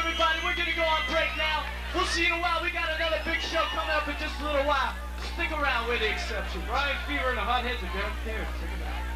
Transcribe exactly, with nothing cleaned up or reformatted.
everybody. We're going to go on break now. We'll see you in a while. We got another big show coming up in just a little while. Stick around with the exception. Brian Fever and the Hotheads, if you don't care, check it out.